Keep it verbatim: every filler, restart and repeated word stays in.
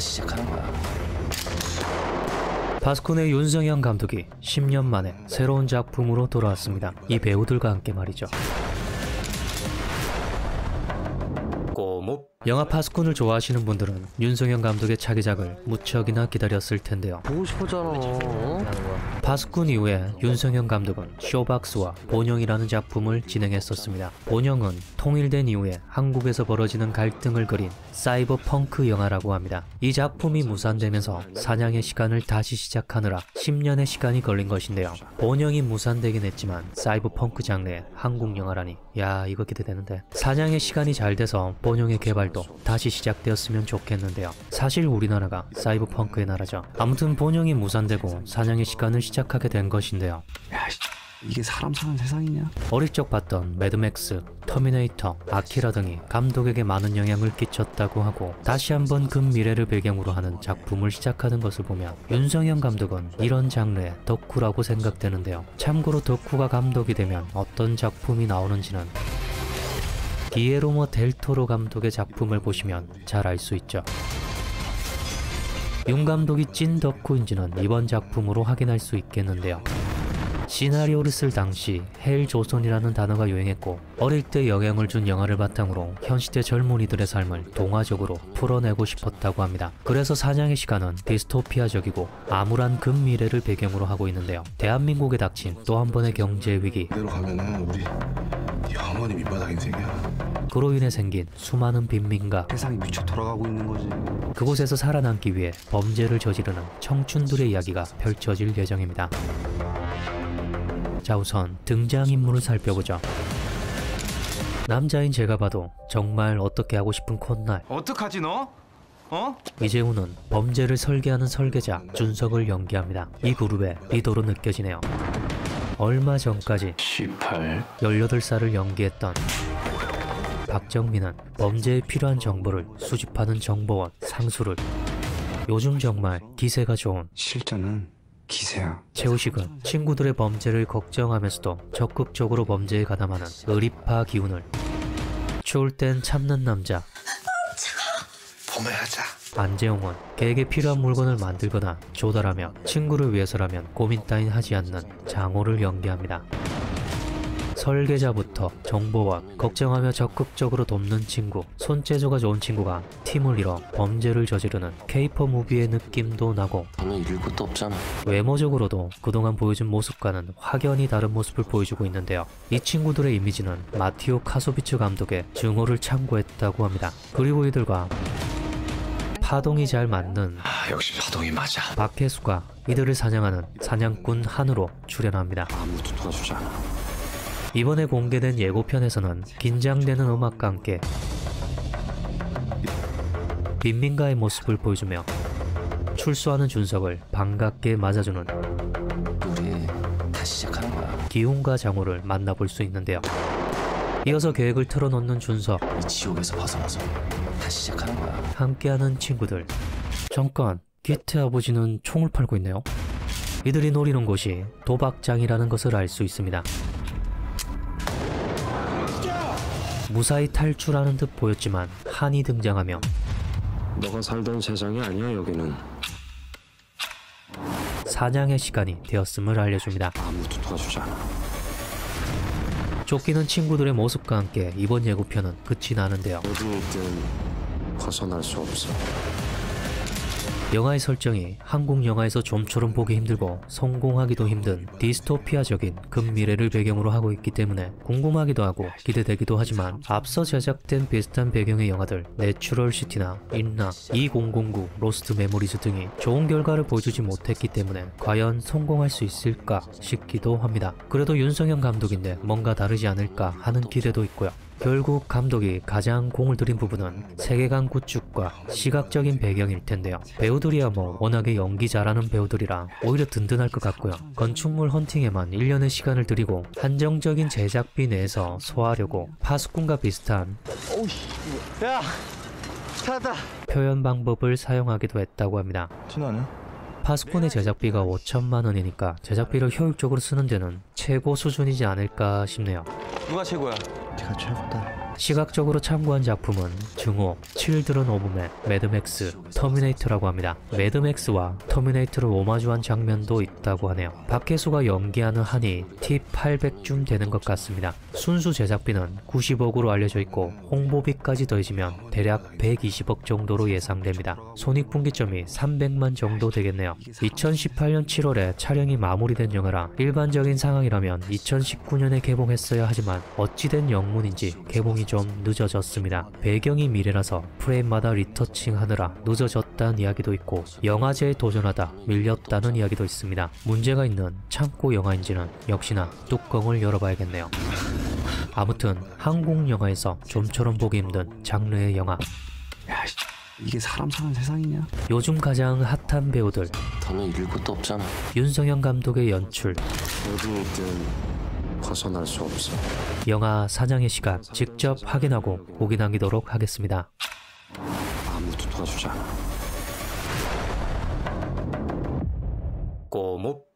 다시 시작하는 거야. 파스쿤의 윤성현 감독이 십 년 만에 새로운 작품으로 돌아왔습니다. 이 배우들과 함께 말이죠. 꼬목. 영화 파스쿤을 좋아하시는 분들은 윤성현 감독의 차기작을 무척이나 기다렸을 텐데요. 보고 싶었잖아. 파스쿤 이후에 윤성현 감독은 쇼박스와 본영이라는 작품을 진행했었습니다. 본영은 통일된 이후에 한국에서 벌어지는 갈등을 그린 사이버 펑크 영화라고 합니다. 이 작품이 무산되면서 사냥의 시간을 다시 시작하느라 십 년의 시간이 걸린 것인데요. 본영이 무산되긴 했지만 사이버 펑크 장르의 한국 영화라니, 야 이거 기대되는데. 사냥의 시간이 잘 돼서 본영의 개발도 다시 시작되었으면 좋겠는데요. 사실 우리나라가 사이버 펑크의 나라죠. 아무튼 본영이 무산되고 사냥의 시간을 시작하게 된 것인데요. 야, 이게 사람 사는 세상이냐? 어릴 적 봤던 매드맥스, 터미네이터, 아키라 등이 감독에게 많은 영향을 끼쳤다고 하고 다시 한번 근미래를 배경으로 하는 작품을 시작하는 것을 보면 윤성현 감독은 이런 장르의 덕후라고 생각되는데요. 참고로 덕후가 감독이 되면 어떤 작품이 나오는지는 기에르모 델 토로 감독의 작품을 보시면 잘 알 수 있죠. 윤 감독이 찐 덕후인지는 이번 작품으로 확인할 수 있겠는데요. 시나리오를 쓸 당시 헬 조선이라는 단어가 유행했고 어릴 때 영향을 준 영화를 바탕으로 현시대 젊은이들의 삶을 동화적으로 풀어내고 싶었다고 합니다. 그래서 사냥의 시간은 디스토피아적이고 암울한 근미래를 배경으로 하고 있는데요. 대한민국에 닥친 또 한 번의 경제 위기, 이대로 가면은 우리 영원히 밑바닥 인생이야. 그로 인해 생긴 수많은 빈민가, 세상이 미쳐 돌아가고 있는 거지. 그곳에서 살아남기 위해 범죄를 저지르는 청춘들의 이야기가 펼쳐질 예정입니다. 자, 우선 등장인물을 살펴보죠. 남자인 제가 봐도 정말 어떻게 하고 싶은 콧날. 어떡하지 너? 어? 이재훈은 범죄를 설계하는 설계자 준석을 연기합니다. 이 그룹의 리더로 느껴지네요. 얼마 전까지 십팔. 열여덟 살을 연기했던 박정민은 범죄에 필요한 정보를 수집하는 정보원 상수를, 요즘 정말 기세가 좋은 실전은 기세야. 최우식은 친구들의 범죄를 걱정하면서도 적극적으로 범죄에 가담하는 의리파 기운을, 추울 땐 참는 남자 봄에 하자. 안재홍은 개에게 필요한 물건을 만들거나 조달하며 친구를 위해서라면 고민 따윈 하지 않는 장호를 연기합니다. 설계자부터 정보원, 걱정하며 적극적으로 돕는 친구, 손재주가 좋은 친구가 팀을 이뤄 범죄를 저지르는 케이팝 무비의 느낌도 나고, 너는 잃을 것도 없잖아. 외모적으로도 그동안 보여준 모습과는 확연히 다른 모습을 보여주고 있는데요. 이 친구들의 이미지는 마티오 카소비츠 감독의 증오를 참고했다고 합니다. 그리고 이들과 파동이 잘 맞는 아, 역시 파동이 맞아. 박혜수가 이들을 사냥하는 사냥꾼 한으로 출연합니다. 아무도 도와주지 않아. 이번에 공개된 예고편에서는 긴장되는 음악과 함께 빈민가의 모습을 보여주며 출소하는 준석을 반갑게 맞아주는 우리 다시 시작하는 거야. 기훈과 장호를 만나볼 수 있는데요. 이어서 계획을 틀어놓는 준석, 이 지옥에서 벗어나서 다시 시작하는 거야. 함께하는 친구들. 잠깐, 기태 아버지는 총을 팔고 있네요. 이들이 노리는 곳이 도박장이라는 것을 알 수 있습니다. 무사히 탈출하는 듯 보였지만 한이 등장하며 너가 살던 세상이 아니야 여기는. 사냥의 시간이 되었음을 알려줍니다. 아무도 도와주지 않아. 쫓기는 친구들의 모습과 함께 이번 예고편은 끝이 나는데요. 어디에 있든 벗어날 수 없어. 영화의 설정이 한국 영화에서 좀처럼 보기 힘들고 성공하기도 힘든 디스토피아적인 근미래를 배경으로 하고 있기 때문에 궁금하기도 하고 기대되기도 하지만 앞서 제작된 비슷한 배경의 영화들 내추럴 시티나 인나, 이천구, 로스트 메모리즈 등이 좋은 결과를 보여주지 못했기 때문에 과연 성공할 수 있을까 싶기도 합니다. 그래도 윤성현 감독인데 뭔가 다르지 않을까 하는 기대도 있고요. 결국 감독이 가장 공을 들인 부분은 세계관 구축과 시각적인 배경일 텐데요. 배우들이야 뭐 워낙에 연기 잘하는 배우들이라 오히려 든든할 것 같고요. 건축물 헌팅에만 일 년의 시간을 들이고 한정적인 제작비 내에서 소화하려고 파수꾼과 비슷한 야! 찾았다! 표현 방법을 사용하기도 했다고 합니다. 진아는? 파수꾼의 제작비가 오천만 원이니까 제작비를 효율적으로 쓰는 데는 최고 수준이지 않을까 싶네요. 누가 최고야? 네가 최고다. 시각적으로 참고한 작품은 증오, 칠드런 오브 맨, 매드맥스, 터미네이터라고 합니다. 매드맥스와 터미네이터를 오마주한 장면도 있다고 하네요. 박혜수가 연기하는 한이 티 팔백쯤 되는 것 같습니다. 순수 제작비는 구십억으로 알려져 있고 홍보비까지 더해지면 대략 백이십억 정도로 예상됩니다. 손익분기점이 삼백만 정도 되겠네요. 이천십팔 년 칠월에 촬영이 마무리된 영화라 일반적인 상황이라면 이천십구 년에 개봉했어야 하지만 어찌된 영문인지 개봉이 좀 늦어졌습니다. 배경이 미래라서 프레임마다 리터칭하느라 늦어졌다는 이야기도 있고 영화제에 도전하다 밀렸다는 이야기도 있습니다. 문제가 있는 창고 영화인지는 역시나 뚜껑을 열어봐야겠네요. 아무튼 한국 영화에서 좀처럼 보기 힘든 장르의 영화. 야, 이게 사람 사는 세상이냐? 요즘 가장 핫한 배우들, 더는 잃을 것도 없잖아. 윤성현 감독의 연출, 어디 있든 벗어날 수 없어. 영화 사냥의 시각 직접 확인하고 보기 남기도록 하겠습니다. 아무도 도와주지 않아. 꼬목